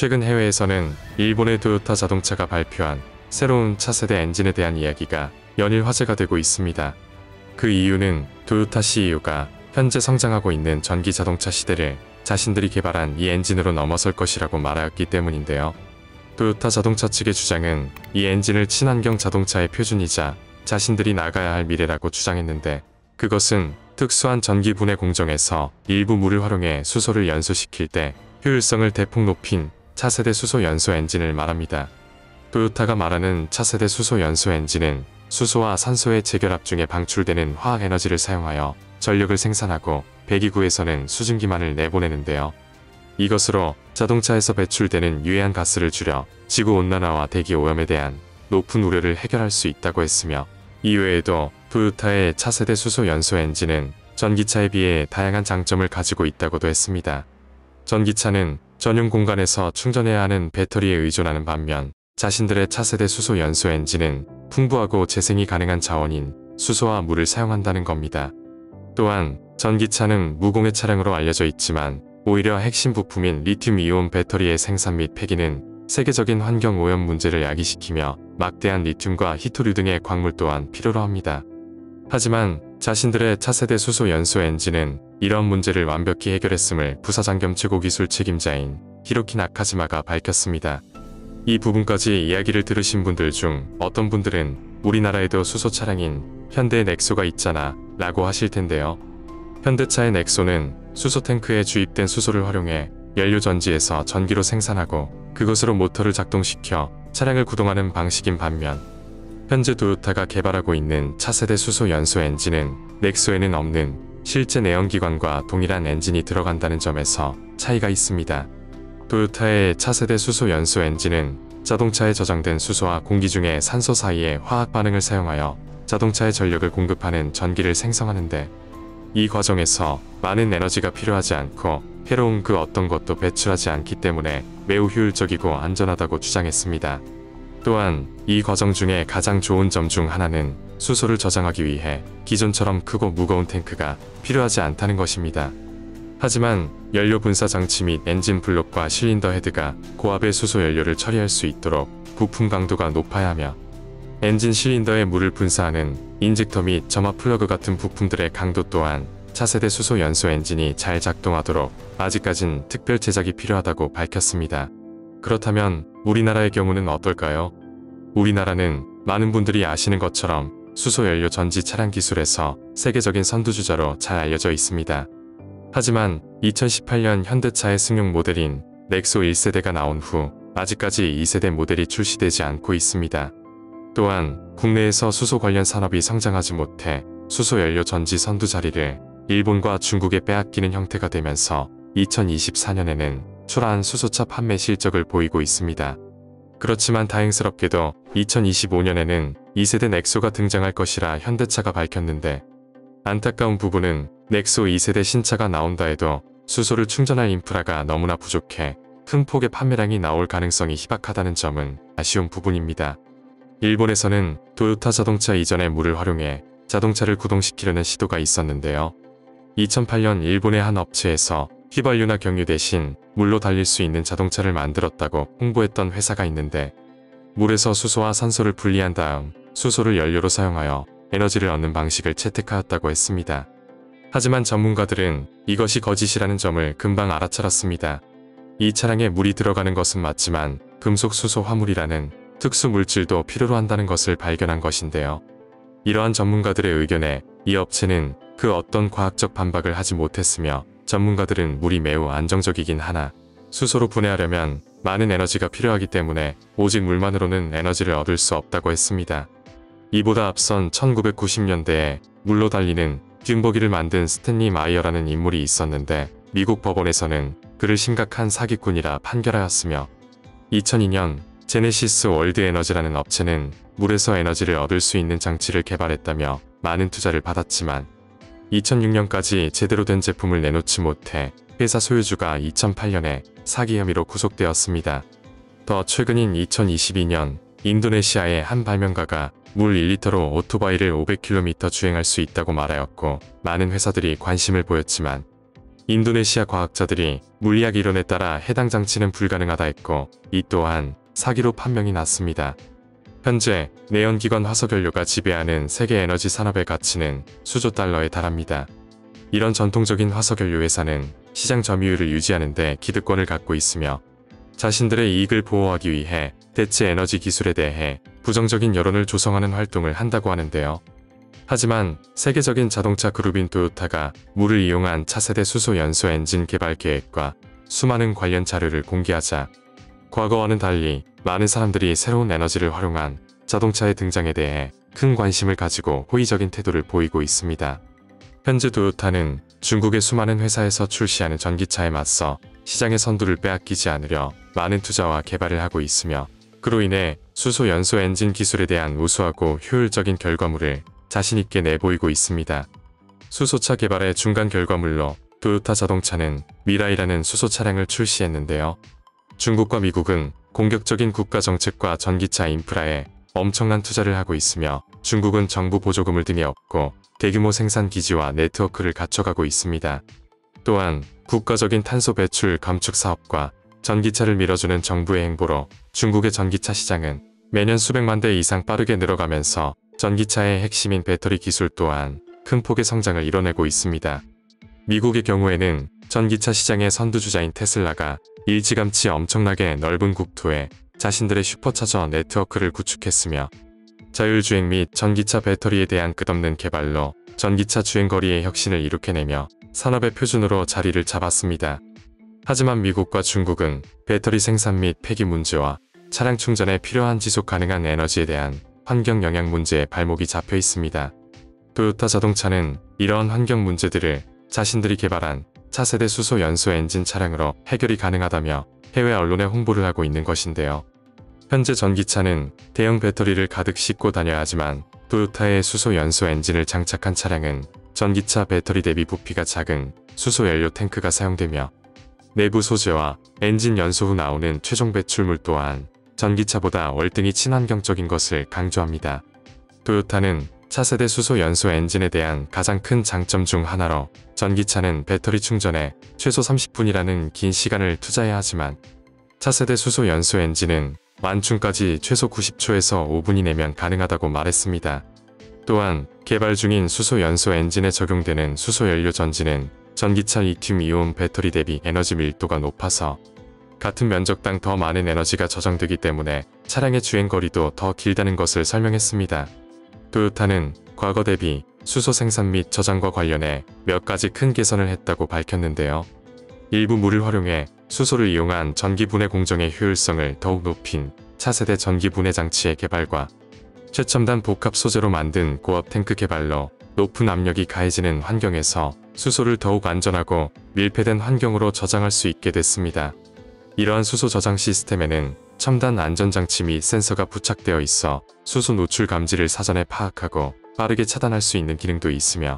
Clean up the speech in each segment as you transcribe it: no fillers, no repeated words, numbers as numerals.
최근 해외에서는 일본의 토요타 자동차가 발표한 새로운 차세대 엔진에 대한 이야기가 연일 화제가 되고 있습니다. 그 이유는 토요타 CEO가 현재 성장하고 있는 전기 자동차 시대를 자신들이 개발한 이 엔진으로 넘어설 것이라고 말하였기 때문인데요. 토요타 자동차 측의 주장은 이 엔진을 친환경 자동차의 표준이자 자신들이 나가야 할 미래라고 주장했는데, 그것은 특수한 전기 분해 공정에서 일부 물을 활용해 수소를 연소시킬 때 효율성을 대폭 높인 차세대 수소 연소 엔진을 말합니다. 토요타가 말하는 차세대 수소 연소 엔진은 수소와 산소의 재결합 중에 방출되는 화학 에너지를 사용하여 전력을 생산하고 배기구에서는 수증기만을 내보내는데요. 이것으로 자동차에서 배출되는 유해한 가스를 줄여 지구온난화와 대기오염에 대한 높은 우려를 해결할 수 있다고 했으며, 이외에도 토요타의 차세대 수소 연소 엔진은 전기차에 비해 다양한 장점을 가지고 있다고도 했습니다. 전기차는 전용 공간에서 충전해야 하는 배터리에 의존하는 반면, 자신들의 차세대 수소 연소 엔진은 풍부하고 재생이 가능한 자원인 수소와 물을 사용한다는 겁니다. 또한 전기차는 무공해 차량으로 알려져 있지만 오히려 핵심 부품인 리튬이온 배터리의 생산 및 폐기는 세계적인 환경 오염 문제를 야기시키며 막대한 리튬과 히토류 등의 광물 또한 필요로 합니다. 하지만 자신들의 차세대 수소 연소 엔진은 이런 문제를 완벽히 해결했음을 부사장 겸 최고 기술 책임자인 히로키 나카지마가 밝혔습니다. 이 부분까지 이야기를 들으신 분들 중 어떤 분들은 우리나라에도 수소 차량인 현대의 넥소가 있잖아 라고 하실 텐데요. 현대차의 넥소는 수소 탱크에 주입된 수소를 활용해 연료 전지에서 전기로 생산하고 그것으로 모터를 작동시켜 차량을 구동하는 방식인 반면, 현재 토요타가 개발하고 있는 차세대 수소 연소 엔진은 넥소에는 없는 실제 내연기관과 동일한 엔진이 들어간다는 점에서 차이가 있습니다. 토요타의 차세대 수소 연소 엔진은 자동차에 저장된 수소와 공기 중의 산소 사이의 화학 반응을 사용하여 자동차에 전력을 공급하는 전기를 생성하는데, 이 과정에서 많은 에너지가 필요하지 않고 해로운 그 어떤 것도 배출하지 않기 때문에 매우 효율적이고 안전하다고 주장했습니다. 또한 이 과정 중에 가장 좋은 점 중 하나는 수소를 저장하기 위해 기존처럼 크고 무거운 탱크가 필요하지 않다는 것입니다. 하지만 연료 분사 장치 및 엔진 블록과 실린더 헤드가 고압의 수소 연료를 처리할 수 있도록 부품 강도가 높아야 하며, 엔진 실린더에 물을 분사하는 인젝터 및 점화 플러그 같은 부품들의 강도 또한 차세대 수소 연소 엔진이 잘 작동하도록 아직까진 특별 제작이 필요하다고 밝혔습니다. 그렇다면 우리나라의 경우는 어떨까요? 우리나라는 많은 분들이 아시는 것처럼 수소 연료 전지 차량 기술에서 세계적인 선두주자로 잘 알려져 있습니다. 하지만 2018년 현대차의 승용 모델인 넥소 1세대가 나온 후 아직까지 2세대 모델이 출시되지 않고 있습니다. 또한 국내에서 수소 관련 산업이 성장하지 못해 수소 연료 전지 선두 자리를 일본과 중국에 빼앗기는 형태가 되면서 2024년에는 초라한 수소차 판매 실적을 보이고 있습니다. 그렇지만 다행스럽게도 2025년에는 2세대 넥소가 등장할 것이라 현대차가 밝혔는데, 안타까운 부분은 넥소 2세대 신차가 나온다 해도 수소를 충전할 인프라가 너무나 부족해 큰 폭의 판매량이 나올 가능성이 희박하다는 점은 아쉬운 부분입니다. 일본에서는 토요타 자동차 이전의 물을 활용해 자동차를 구동시키려는 시도가 있었는데요. 2008년 일본의 한 업체에서 휘발유나 경유 대신 물로 달릴 수 있는 자동차를 만들었다고 홍보했던 회사가 있는데, 물에서 수소와 산소를 분리한 다음 수소를 연료로 사용하여 에너지를 얻는 방식을 채택하였다고 했습니다. 하지만 전문가들은 이것이 거짓이라는 점을 금방 알아차렸습니다. 이 차량에 물이 들어가는 것은 맞지만 금속 수소 화물이라는 특수 물질도 필요로 한다는 것을 발견한 것인데요. 이러한 전문가들의 의견에 이 업체는 그 어떤 과학적 반박을 하지 못했으며, 전문가들은 물이 매우 안정적이긴 하나 수소로 분해하려면 많은 에너지가 필요하기 때문에 오직 물만으로는 에너지를 얻을 수 없다고 했습니다. 이보다 앞선 1990년대에 물로 달리는 듐버기를 만든 스탠리 마이어라는 인물이 있었는데, 미국 법원에서는 그를 심각한 사기꾼이라 판결하였으며, 2002년 제네시스 월드 에너지라는 업체는 물에서 에너지를 얻을 수 있는 장치를 개발했다며 많은 투자를 받았지만 2006년까지 제대로 된 제품을 내놓지 못해 회사 소유주가 2008년에 사기 혐의로 구속되었습니다. 더 최근인 2022년 인도네시아의 한 발명가가 물 1리터로 오토바이를 500km 주행할 수 있다고 말하였고, 많은 회사들이 관심을 보였지만 인도네시아 과학자들이 물리학 이론에 따라 해당 장치는 불가능하다 했고, 이 또한 사기로 판명이 났습니다. 현재 내연기관 화석연료가 지배하는 세계 에너지 산업의 가치는 수조 달러에 달합니다. 이런 전통적인 화석연료 회사는 시장 점유율을 유지하는 데 기득권을 갖고 있으며 자신들의 이익을 보호하기 위해 대체 에너지 기술에 대해 부정적인 여론을 조성하는 활동을 한다고 하는데요. 하지만 세계적인 자동차 그룹인 토요타가 물을 이용한 차세대 수소 연소 엔진 개발 계획과 수많은 관련 자료를 공개하자 과거와는 달리 많은 사람들이 새로운 에너지를 활용한 자동차의 등장에 대해 큰 관심을 가지고 호의적인 태도를 보이고 있습니다. 현재 토요타는 중국의 수많은 회사에서 출시하는 전기차에 맞서 시장의 선두를 빼앗기지 않으려 많은 투자와 개발을 하고 있으며 그로 인해 수소 연소 엔진 기술에 대한 우수하고 효율적인 결과물을 자신있게 내보이고 있습니다. 수소차 개발의 중간 결과물로 토요타 자동차는 미라이라는 수소 차량을 출시했는데요. 중국과 미국은 공격적인 국가 정책과 전기차 인프라에 엄청난 투자를 하고 있으며 중국은 정부 보조금을 등에 업고 대규모 생산 기지와 네트워크를 갖춰가고 있습니다. 또한 국가적인 탄소 배출 감축 사업과 전기차를 밀어주는 정부의 행보로 중국의 전기차 시장은 매년 수백만 대 이상 빠르게 늘어가면서 전기차의 핵심인 배터리 기술 또한 큰 폭의 성장을 이뤄내고 있습니다. 미국의 경우에는 전기차 시장의 선두주자인 테슬라가 일찌감치 엄청나게 넓은 국토에 자신들의 슈퍼차저 네트워크를 구축했으며 자율주행 및 전기차 배터리에 대한 끝없는 개발로 전기차 주행거리의 혁신을 이룩해내며 산업의 표준으로 자리를 잡았습니다. 하지만 미국과 중국은 배터리 생산 및 폐기 문제와 차량 충전에 필요한 지속 가능한 에너지에 대한 환경 영향 문제에 발목이 잡혀 있습니다. 토요타 자동차는 이러한 환경 문제들을 자신들이 개발한 차세대 수소 연소 엔진 차량으로 해결이 가능하다며 해외 언론에 홍보를 하고 있는 것인데요. 현재 전기차는 대형 배터리를 가득 싣고 다녀야 하지만 토요타의 수소 연소 엔진을 장착한 차량은 전기차 배터리 대비 부피가 작은 수소 연료 탱크가 사용되며 내부 소재와 엔진 연소 후 나오는 최종 배출물 또한 전기차보다 월등히 친환경적인 것을 강조합니다. 토요타는 차세대 수소 연소 엔진에 대한 가장 큰 장점 중 하나로 전기차는 배터리 충전에 최소 30분이라는 긴 시간을 투자해야 하지만 차세대 수소 연소 엔진은 완충까지 최소 90초에서 5분이 내면 가능하다고 말했습니다. 또한 개발 중인 수소 연소 엔진에 적용되는 수소 연료 전지는 전기차 리튬 이온 배터리 대비 에너지 밀도가 높아서 같은 면적당 더 많은 에너지가 저장되기 때문에 차량의 주행거리도 더 길다는 것을 설명했습니다. 토요타는 과거 대비 수소 생산 및 저장과 관련해 몇 가지 큰 개선을 했다고 밝혔는데요. 일부 물을 활용해 수소를 이용한 전기분해 공정의 효율성을 더욱 높인 차세대 전기분해 장치의 개발과 최첨단 복합 소재로 만든 고압 탱크 개발로 높은 압력이 가해지는 환경에서 수소를 더욱 안전하고 밀폐된 환경으로 저장할 수 있게 됐습니다. 이러한 수소 저장 시스템에는 첨단 안전장치 및 센서가 부착되어 있어 수소 노출 감지를 사전에 파악하고 빠르게 차단할 수 있는 기능도 있으며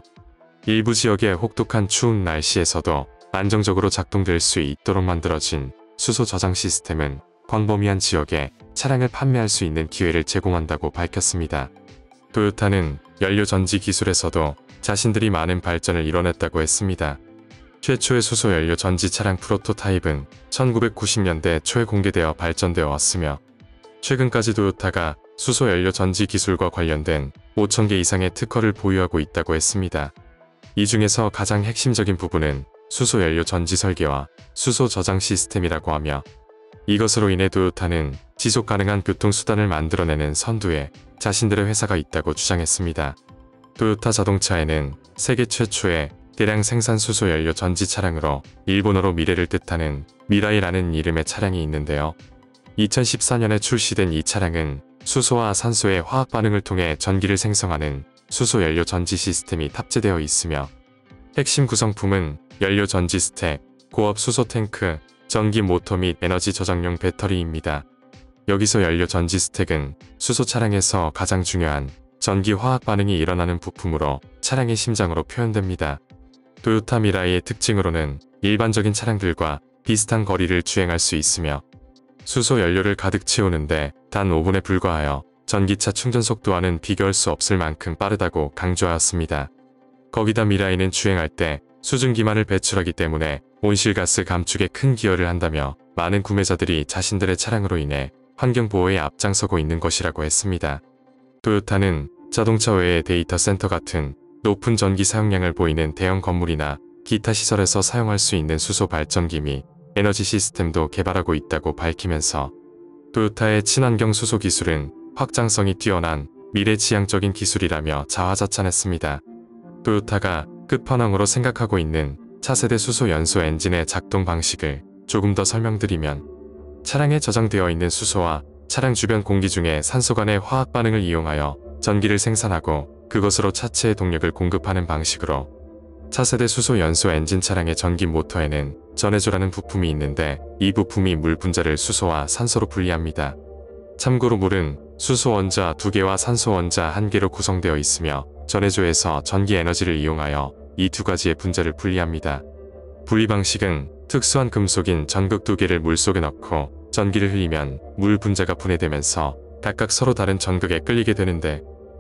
일부 지역의 혹독한 추운 날씨에서도 안정적으로 작동될 수 있도록 만들어진 수소 저장 시스템은 광범위한 지역에 차량을 판매할 수 있는 기회를 제공한다고 밝혔습니다. 토요타는 연료 전지 기술에서도 자신들이 많은 발전을 이뤄냈다고 했습니다. 최초의 수소 연료 전지 차량 프로토타입은 1990년대 초에 공개되어 발전되어 왔으며 최근까지 토요타가 수소 연료 전지 기술과 관련된 5,000개 이상의 특허를 보유하고 있다고 했습니다. 이 중에서 가장 핵심적인 부분은 수소 연료 전지 설계와 수소 저장 시스템이라고 하며 이것으로 인해 토요타는 지속 가능한 교통수단을 만들어내는 선두에 자신들의 회사가 있다고 주장했습니다. 토요타 자동차에는 세계 최초의 대량 생산 수소 연료 전지 차량으로 일본어로 미래를 뜻하는 미라이라는 이름의 차량이 있는데요. 2014년에 출시된 이 차량은 수소와 산소의 화학 반응을 통해 전기를 생성하는 수소 연료 전지 시스템이 탑재되어 있으며 핵심 구성품은 연료 전지 스택, 고압 수소 탱크, 전기 모터 및 에너지 저장용 배터리입니다. 여기서 연료 전지 스택은 수소 차량에서 가장 중요한 전기 화학 반응이 일어나는 부품으로 차량의 심장으로 표현됩니다. 토요타 미라이의 특징으로는 일반적인 차량들과 비슷한 거리를 주행할 수 있으며 수소 연료를 가득 채우는데 단 5분에 불과하여 전기차 충전 속도와는 비교할 수 없을 만큼 빠르다고 강조하였습니다. 거기다 미라이는 주행할 때 수증 기만을 배출하기 때문에 온실가스 감축에 큰 기여를 한다며 많은 구매자들이 자신들의 차량으로 인해 환경보호에 앞장서고 있는 것이라고 했습니다. 토요타는 자동차 외에 데이터 센터 같은 높은 전기 사용량을 보이는 대형 건물이나 기타 시설에서 사용할 수 있는 수소 발전기 및 에너지 시스템도 개발하고 있다고 밝히면서 토요타의 친환경 수소 기술은 확장성이 뛰어난 미래지향적인 기술이라며 자화자찬했습니다. 토요타가 끝판왕으로 생각하고 있는 차세대 수소 연소 엔진의 작동 방식을 조금 더 설명드리면, 차량에 저장되어 있는 수소와 차량 주변 공기 중에 산소 간의 화학 반응을 이용하여 전기를 생산하고 그것으로 차체의 동력을 공급하는 방식으로, 차세대 수소 연소 엔진 차량의 전기 모터에는 전해조라는 부품이 있는데 이 부품이 물 분자를 수소와 산소로 분리합니다. 참고로 물은 수소 원자 2개와 산소 원자 1개로 구성되어 있으며 전해조에서 전기 에너지를 이용하여 이 두 가지의 분자를 분리합니다. 분리 방식은 특수한 금속인 전극 2개를 물속에 넣고 전기를 흘리면 물 분자가 분해되면서 각각 서로 다른 전극에 끌리게 되는데,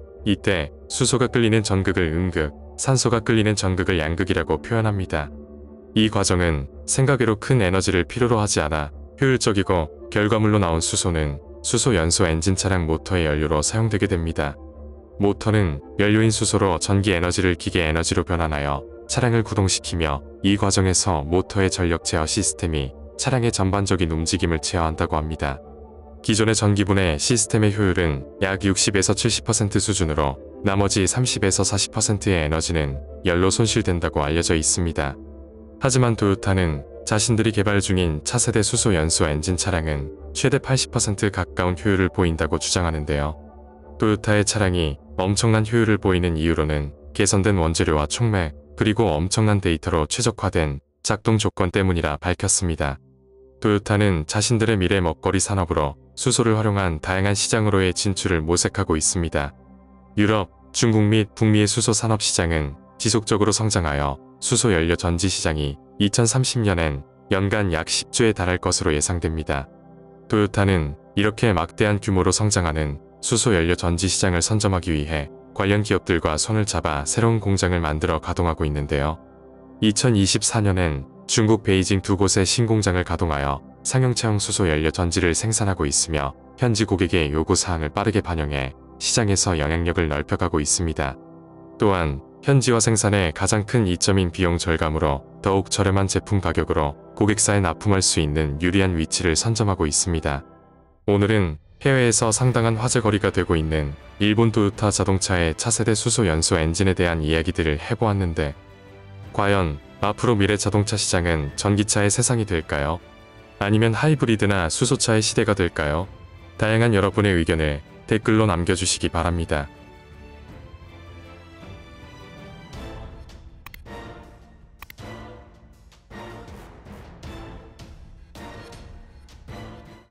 이때 수소가 끌리는 전극을 음극, 산소가 끌리는 전극을 양극이라고 표현합니다. 이 과정은 생각외로 큰 에너지를 필요로 하지 않아 효율적이고, 결과물로 나온 수소는 수소 연소 엔진 차량 모터의 연료로 사용되게 됩니다. 모터는 연료인 수소로 전기 에너지를 기계 에너지로 변환하여 차량을 구동시키며, 이 과정에서 모터의 전력 제어 시스템이 차량의 전반적인 움직임을 제어한다고 합니다. 기존의 전기분해 시스템의 효율은 약 60에서 70% 수준으로 나머지 30에서 40%의 에너지는 연료 손실된다고 알려져 있습니다. 하지만 토요타는 자신들이 개발 중인 차세대 수소 연소 엔진 차량은 최대 80% 가까운 효율을 보인다고 주장하는데요. 토요타의 차량이 엄청난 효율을 보이는 이유로는 개선된 원재료와 촉매, 그리고 엄청난 데이터로 최적화된 작동 조건 때문이라 밝혔습니다. 토요타는 자신들의 미래 먹거리 산업으로 수소를 활용한 다양한 시장으로의 진출을 모색하고 있습니다. 유럽, 중국 및 북미의 수소 산업 시장은 지속적으로 성장하여 수소 연료 전지 시장이 2030년엔 연간 약 10조에 달할 것으로 예상됩니다. 토요타는 이렇게 막대한 규모로 성장하는 수소 연료 전지 시장을 선점하기 위해 관련 기업들과 손을 잡아 새로운 공장을 만들어 가동하고 있는데요. 2024년엔 중국 베이징 두 곳의 신공장을 가동하여 상용차용 수소 연료 전지를 생산하고 있으며 현지 고객의 요구사항을 빠르게 반영해 시장에서 영향력을 넓혀가고 있습니다. 또한 현지화 생산의 가장 큰 이점인 비용 절감으로 더욱 저렴한 제품 가격으로 고객사에 납품할 수 있는 유리한 위치를 선점하고 있습니다. 오늘은 해외에서 상당한 화제거리가 되고 있는 일본 토요타 자동차의 차세대 수소 연소 엔진에 대한 이야기들을 해보았는데, 과연 앞으로 미래 자동차 시장은 전기차의 세상이 될까요? 아니면 하이브리드나 수소차의 시대가 될까요? 다양한 여러분의 의견을 댓글로 남겨주시기 바랍니다.